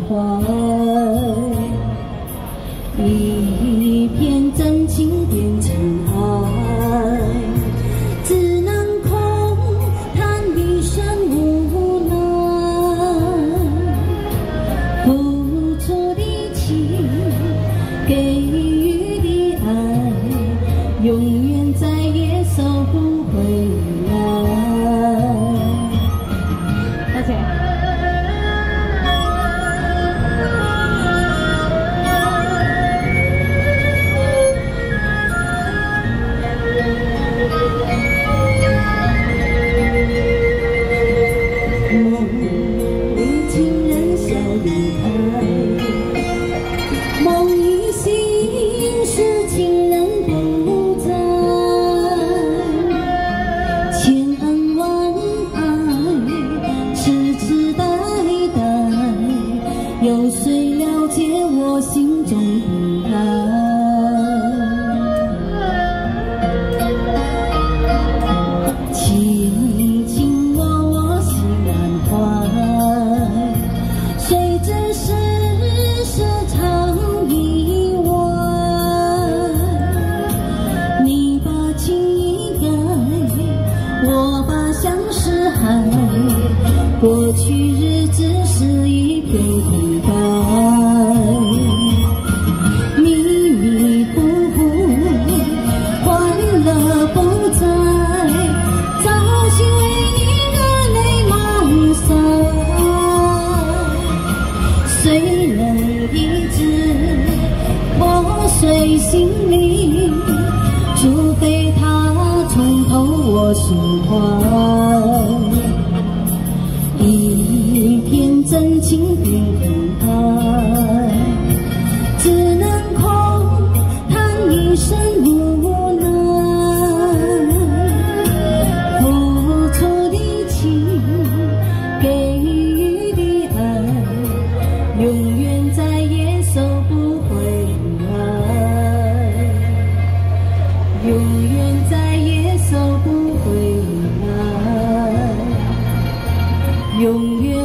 怀，一片真情变成爱，只能空叹一生无奈，付出的情，给予的爱，永远再也收不回来。而且。 梦已醒时，情人不在，千恩万爱，痴痴呆呆，有谁了解我心中的爱？卿卿我心难怀，谁知世事常意外，你把情意改，我把相思害，过去日子是一片空白，迷迷糊糊，欢乐不在，早已为你热泪满腮。 虽然一直破碎心灵，除非它冲透我心怀，一片真情变空爱，只能空叹一生无奈，付出的情，给予的爱。 永远再也收不回来，永远再也收不回来，永远。